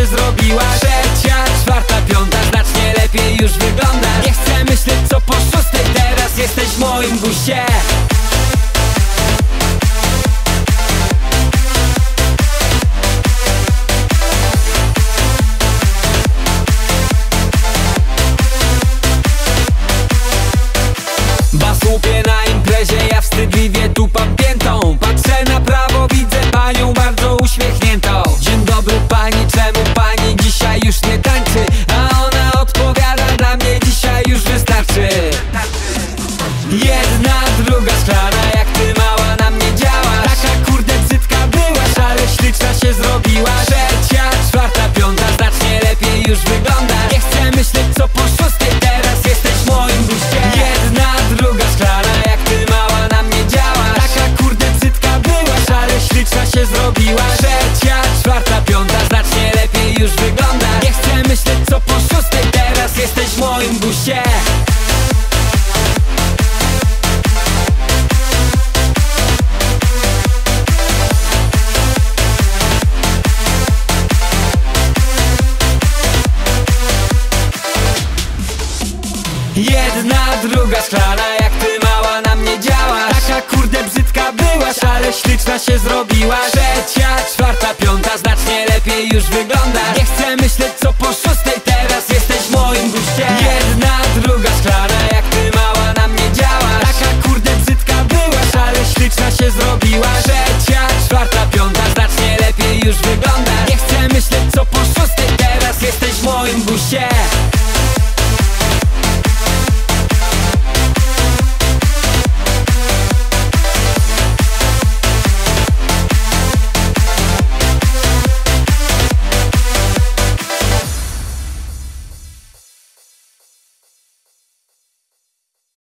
zrobiła. Trzecia, czwarta, piąta, znacznie lepiej już wygląda. Nie chcę myśleć co po szóstej, teraz jesteś w moim guście. Bas łupie na imprezie, ja wstydliwie tupam piętą. Patrzę na prawo, widzę panią bardzo uśmiechniętą. Dzień dobry pani, czemu pani dzisiaj już nie tańczy? A ona odpowiada, dla mnie dzisiaj już wystarczy. Jedna, druga szklana, jak ty mała na mnie działasz. Taka kurde brzydka byłaś, ale śliczna się zrobiłaś. Trzecia, czwarta, piąta, znacznie lepiej już wygląda. Nie chcę myśleć co po szóstej, teraz jesteś w moim guście. Jedna, druga szklana, jak ty mała na mnie działasz. Taka kurde brzydka byłaś, ale śliczna się zrobiłaś. Trzecia, czwarta, piąta, znacznie lepiej już wygląda. Nie chcę myśleć co po szóstej, teraz jesteś w moim guście. Jedna, druga szklana, jak ty mała na mnie działasz. Taka kurde brzydka byłaś, ale śliczna się zrobiłaś. Trzecia, czwarta, piąta, znacznie lepiej już wygląda. Nie chcę myśleć co po szóstej, teraz jesteś w moim guście.